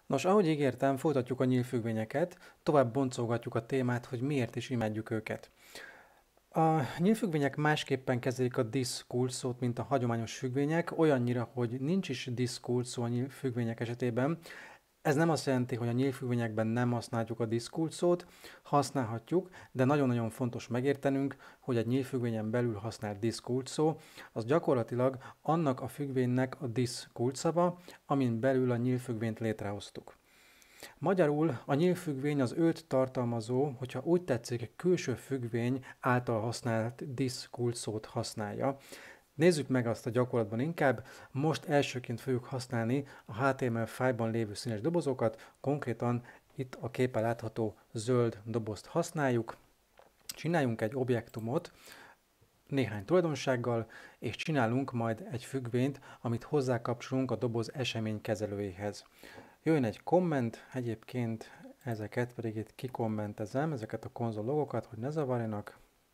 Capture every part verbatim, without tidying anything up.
Nos, ahogy ígértem, folytatjuk a nyílfüggvényeket, tovább boncolgatjuk a témát, hogy miért is imádjuk őket. A nyílfüggvények másképpen kezelik a disz kulcsszót, mint a hagyományos függvények, olyannyira, hogy nincs is disz kulcsszó a nyílfüggvények esetében. Ez nem azt jelenti, hogy a nyílfüggvényekben nem használjuk a disz kulcsszót, használhatjuk, de nagyon-nagyon fontos megértenünk, hogy egy nyílfüggvényen belül használt disz kulcsszó, az gyakorlatilag annak a függvénynek a disz kulcsszava, amin belül a nyílfüggvényt létrehoztuk. Magyarul a nyílfüggvény az őt tartalmazó, hogyha úgy tetszik, külső függvény által használt disz kulcsszót használja. Nézzük meg azt a gyakorlatban inkább. Most elsőként fogjuk használni a há té em el fájlban lévő színes dobozokat, konkrétan itt a képen látható zöld dobozt használjuk. Csináljunk egy objektumot néhány tulajdonsággal, és csinálunk majd egy függvényt, amit hozzákapcsolunk a doboz eseménykezelőjéhez. Jöjjön egy komment, egyébként ezeket pedig itt kikommentezem, ezeket a konzol logokat, hogy ne zavarjanak.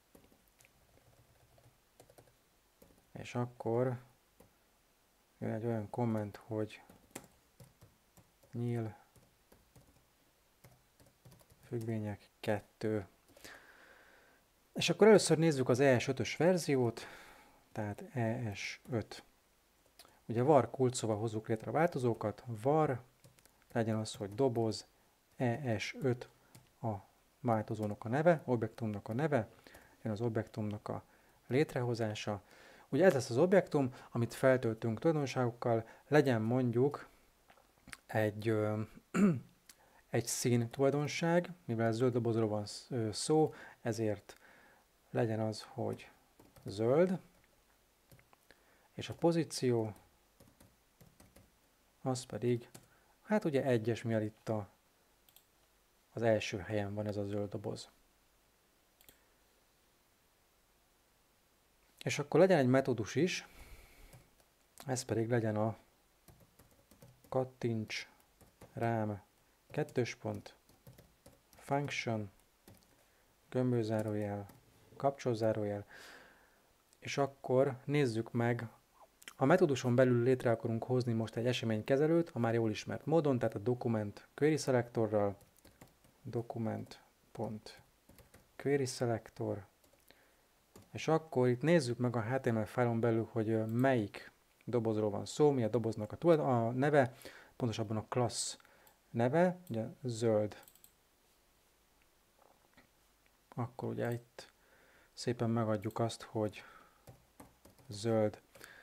És akkor jön egy olyan komment, hogy nyíl függvények kettő. És akkor először nézzük az e es ötös verziót, tehát e es öt. Ugye var kulcsszóval hozzuk létre a változókat, var, legyen az, hogy doboz, e es öt a változónak a neve, objektumnak a neve, jön az objektumnak a létrehozása. Ugye ez lesz az objektum, amit feltöltünk tulajdonságokkal, legyen mondjuk egy, ö, egy szín tulajdonság, mivel zöld dobozról van szó, ezért legyen az, hogy zöld, és a pozíció, az pedig, hát ugye egyes, mivel itt a, az első helyen van ez a zöld doboz. És akkor legyen egy metódus is, ez pedig legyen a kattints rám kettős pont, function, gömbölzárójel, kapcsolzárójel, és akkor nézzük meg, a metóduson belül létre akarunk hozni most egy eseménykezelőt, a már jól ismert módon, tehát a document query selectorral, document.query selector, és akkor itt nézzük meg a há té em el fájlon belül, hogy melyik dobozról van szó, mi a doboznak a, a neve, pontosabban a class neve, ugye zöld. Akkor ugye itt szépen megadjuk azt, hogy zöld.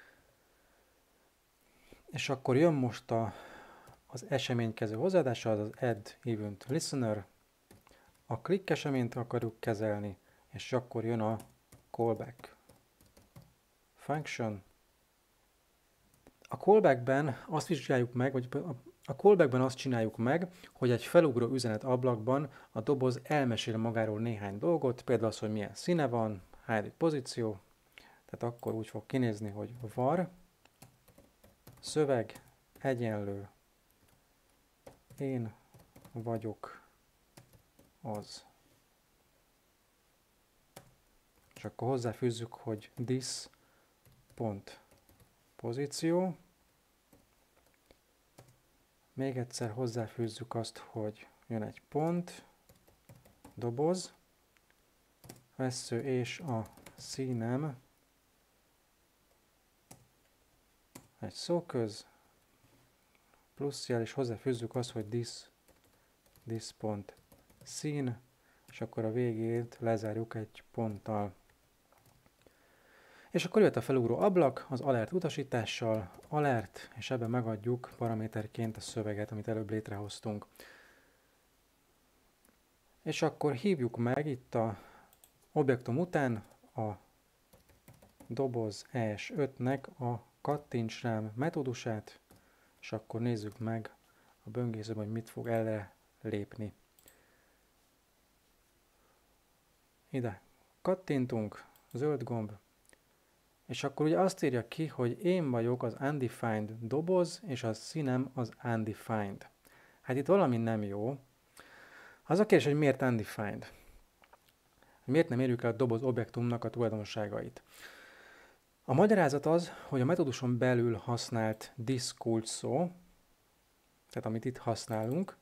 És akkor jön most a, az eseménykező hozzáadása, az az add event listener. A click eseményt akarjuk kezelni, és akkor jön a callback function. A callbackben azt vizsgáljuk meg, vagy a callbackben azt csináljuk meg, hogy egy felugró üzenet ablakban a doboz elmesél magáról néhány dolgot, például az, hogy milyen színe van, hányadik pozíció, tehát akkor úgy fog kinézni, hogy var, szöveg, egyenlő, én vagyok az. És akkor hozzáfűzzük, hogy this pont pozíció. Még egyszer hozzáfűzzük azt, hogy jön egy pont, doboz, vessző és a színem, egy szóköz, plusz jel, és hozzáfűzzük azt, hogy this, this pont szín, és akkor a végét lezárjuk egy ponttal. És akkor jött a felugró ablak az alert utasítással, alert, és ebben megadjuk paraméterként a szöveget, amit előbb létrehoztunk. És akkor hívjuk meg itt a objektum után a doboz e es ötnek a kattints rám metódusát, és akkor nézzük meg a böngészőben, hogy mit fog erre lépni. Ide kattintunk, zöld gomb, és akkor ugye azt írja ki, hogy én vagyok az undefined doboz, és a színem az undefined. Hát itt valami nem jó. Az a kérdés, hogy miért undefined? Miért nem érjük el a doboz objektumnak a tulajdonságait? A magyarázat az, hogy a metóduson belül használt this kulcsszó, tehát amit itt használunk,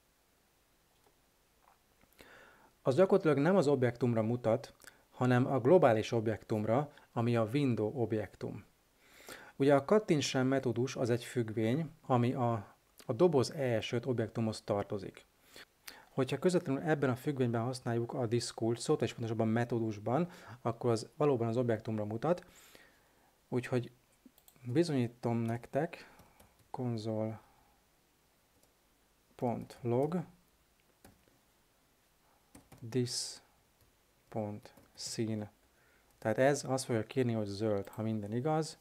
az gyakorlatilag nem az objektumra mutat, hanem a globális objektumra, ami a window objektum. Ugye a kattints rám metódus az egy függvény, ami a, a doboz E S öt objektumhoz tartozik. Hogyha közvetlenül ebben a függvényben használjuk a this-kulcsot, és pontosabban metódusban, akkor az valóban az objektumra mutat. Úgyhogy bizonyítom nektek, console.log this.scene. Tehát ez azt fogja kérni, hogy zöld, ha minden igaz.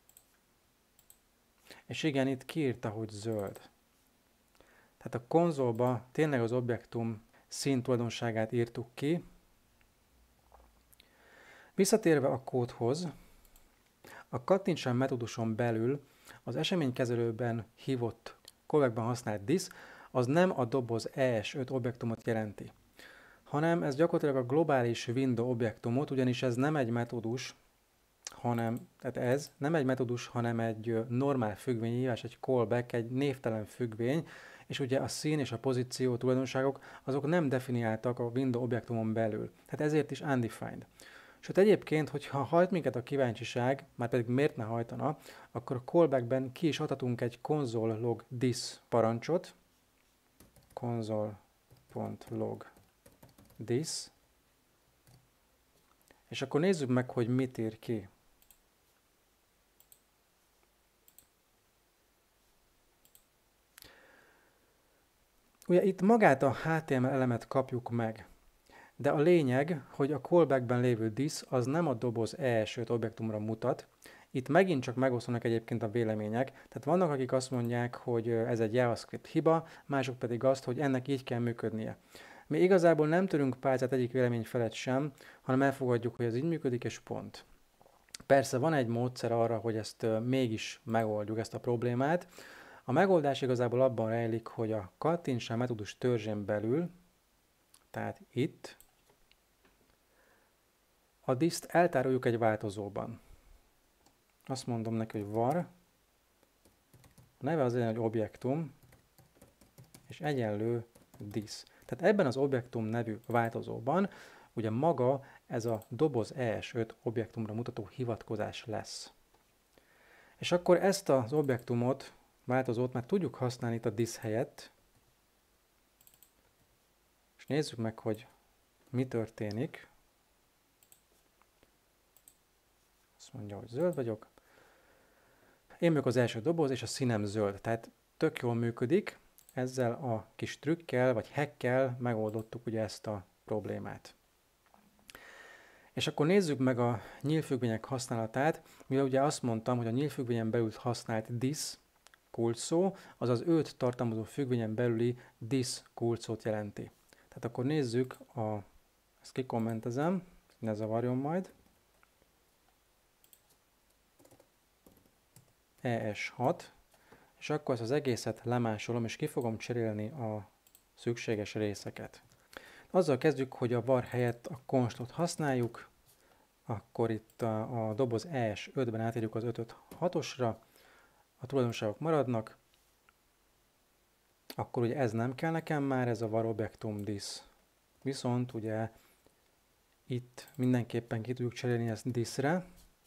És igen, itt kiírta, hogy zöld. Tehát a konzolba tényleg az objektum szín tulajdonságát írtuk ki. Visszatérve a kódhoz, a kattints rám metóduson belül az eseménykezelőben hívott callbackban használt this, az nem a doboz E S öt objektumot jelenti, hanem ez gyakorlatilag a globális window objektumot, ugyanis ez nem egy metódus, hanem, tehát ez nem egy metódus, hanem egy normál függvényhívás, egy callback, egy névtelen függvény, és ugye a szín és a pozíció tulajdonságok, azok nem definiáltak a window objektumon belül. Tehát ezért is undefined. Sőt egyébként, hogyha hajt minket a kíváncsiság, már pedig miért ne hajtana, akkor a callbackben ki is adhatunk egy console.log this parancsot, console.log this, és akkor nézzük meg, hogy mit ír ki. Ugye itt magát a há té em el elemet kapjuk meg, de a lényeg, hogy a callbackben lévő this az nem a doboz E S öt objektumra mutat. Itt megint csak megosztanak egyébként a vélemények, tehát vannak, akik azt mondják, hogy ez egy JavaScript hiba, mások pedig azt, hogy ennek így kell működnie. Mi igazából nem törünk pálcát egyik vélemény felett sem, hanem elfogadjuk, hogy ez így működik, és pont. Persze van egy módszer arra, hogy ezt mégis megoldjuk, ezt a problémát. A megoldás igazából abban rejlik, hogy a kattints rám metódus törzsén belül, tehát itt, a this-t eltároljuk egy változóban. Azt mondom neki, hogy var, a neve az legyen, hogy objektum, és egyenlő this. Tehát ebben az objektum nevű változóban ugye maga ez a doboz E S öt objektumra mutató hivatkozás lesz. És akkor ezt az objektumot, változót már tudjuk használni itt a this helyett, és nézzük meg, hogy mi történik. Azt mondja, hogy zöld vagyok. Én vagyok az első doboz, és a színem zöld. Tehát tök jól működik. Ezzel a kis trükkel, vagy hackkel megoldottuk ugye ezt a problémát. És akkor nézzük meg a nyílfüggvények használatát, mivel ugye azt mondtam, hogy a nyílfüggvényen belül használt this kulcs szó, az az őt tartalmazó függvényen belüli this kulcsot jelenti. Tehát akkor nézzük, a, ezt kikommentezem, ne zavarjon majd. E S hat, és akkor ezt az egészet lemásolom, és ki fogom cserélni a szükséges részeket. Azzal kezdjük, hogy a var helyett a constot használjuk, akkor itt a, a doboz E S ötben átírjuk az ötöt hatosra, a tulajdonságok maradnak, akkor ugye ez nem kell nekem már, ez a var objektum this. Viszont ugye itt mindenképpen ki tudjuk cserélni ezt this-re,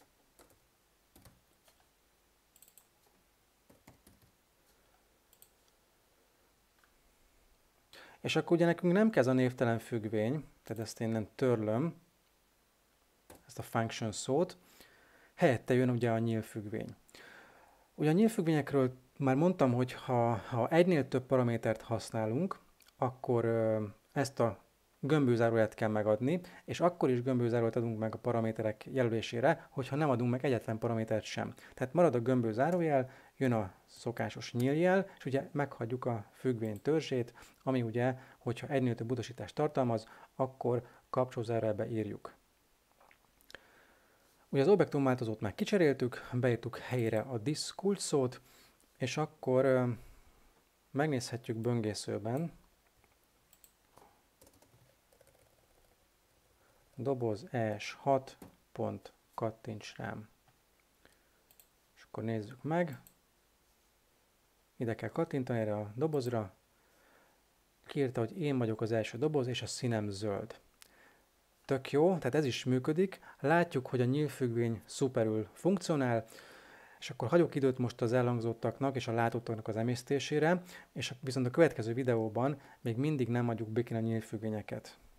és akkor ugye nekünk nem kell ez a névtelen függvény, tehát ezt én nem törlöm, ezt a function szót, helyette jön ugye a nyílfüggvény. Ugye a nyílfüggvényekről már mondtam, hogy ha, ha egynél több paramétert használunk, akkor ö, ezt a gömbőzáróját kell megadni, és akkor is gömbőzáróját adunk meg a paraméterek jelölésére, hogyha nem adunk meg egyetlen paramétert sem. Tehát marad a gömbőzárójel, jön a szokásos nyíljel, és ugye meghagyjuk a függvény törzsét, ami ugye, hogyha egynél több utasítást tartalmaz, akkor kapcsolózárójelbe írjuk. Ugye az objektum változót már kicseréltük, beírtuk helyére a this kulcs szót, és akkor ö, megnézhetjük böngészőben, doboz E S hat pont kattints rám. És akkor nézzük meg. ide kell kattintani erre a dobozra. Kiírta, hogy én vagyok az első doboz, és a színem zöld. Tök jó, tehát ez is működik. Látjuk, hogy a nyílfüggvény szuperül funkcionál, és akkor hagyok időt most az elhangzottaknak és a látottaknak az emésztésére, és viszont a következő videóban még mindig nem adjuk békén a nyílfüggvényeket.